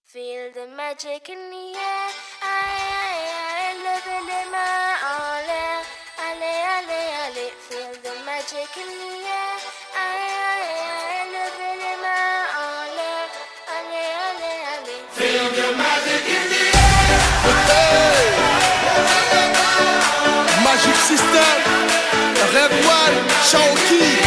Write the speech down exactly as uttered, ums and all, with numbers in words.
Feel the magic in the air, aïe aïe aïe, levez les mains en l'air, allez allez allez. Feel the magic in the air, aïe aïe aïe, levez les mains en l'air, allez allez allez. Feel the magic in the air. Magic System, Red One, Shaoki.